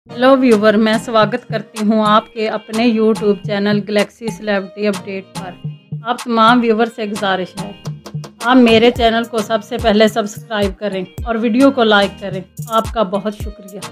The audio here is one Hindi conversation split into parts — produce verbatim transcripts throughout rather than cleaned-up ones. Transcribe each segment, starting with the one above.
हेलो व्यूवर, मैं स्वागत करती हूं आपके अपने YouTube channel Galaxy Celebrity Update पर। आप तमाम व्यूवर से गुजारिश है आप मेरे चैनल को सबसे पहले सब्सक्राइब करें और वीडियो को लाइक करें। आपका बहुत शुक्रिया।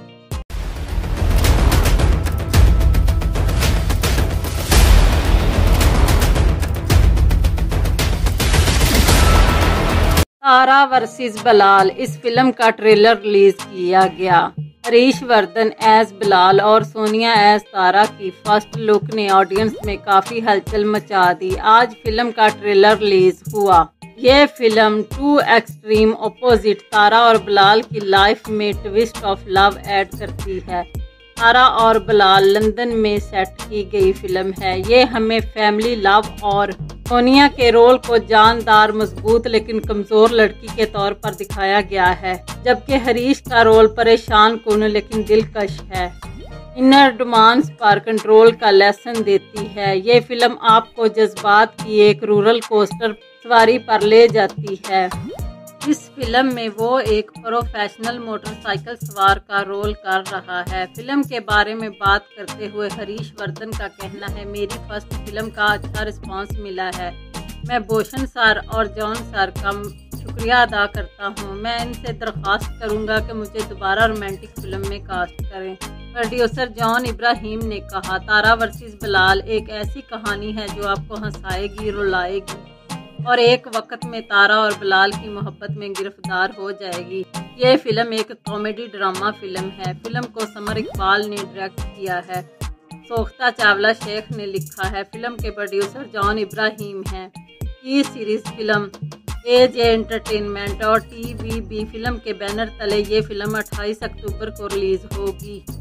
तारा वर्सेस बिलाल, इस फिल्म का ट्रेलर रिलीज किया गया। हरीश वर्धन एज बिलाल और सोनिया एज तारा की फर्स्ट लुक ने ऑडियंस में काफ़ी हलचल मचा दी। आज फिल्म का ट्रेलर रिलीज हुआ। ये film two extreme opposite Tara और बिलाल की लाइफ में ट्विस्ट ऑफ लव ऐड करती है। तारा और बिलाल लंदन में सेट की गई फिल्म है। ये हमें फैमिली लव और सोनिया के रोल को जानदार, मजबूत लेकिन कमज़ोर लड़की के तौर पर दिखाया गया है, जबकि हरीश का रोल परेशान कुन लेकिन दिलकश है। इनर डिमांड्स पर कंट्रोल का लेसन देती है। ये फिल्म आपको जज्बात की एक रोलर कोस्टर सवारी पर ले जाती है। इस फिल्म में वो एक प्रोफेशनल मोटरसाइकिल सवार का रोल कर रहा है। फिल्म के बारे में बात करते हुए हरीश वर्धन का कहना है, मेरी फर्स्ट फिल्म का अच्छा रिस्पांस मिला है। मैं भूषण सर और जॉन सर का शुक्रिया अदा करता हूं। मैं इनसे दरख्वास्त करूंगा कि मुझे दोबारा रोमांटिक फिल्म में कास्ट करें। प्रोड्यूसर जॉन इब्राहिम ने कहा, तारा वर्सेस बिलाल एक ऐसी कहानी है जो आपको हंसाएगी, रुलाएगी और एक वक्त में तारा और बिलाल की मोहब्बत में गिरफ्तार हो जाएगी। ये फिल्म एक कॉमेडी ड्रामा फिल्म है। फिल्म को समर इकबाल ने डायरेक्ट किया है। सोख्ता चावला शेख ने लिखा है। फिल्म के प्रोड्यूसर जॉन इब्राहिम हैं। ई सीरीज फिल्म एज एंटरटेनमेंट और टी वी बी फिल्म के बैनर तले ये फिल्म अट्ठाईस अक्टूबर को रिलीज होगी।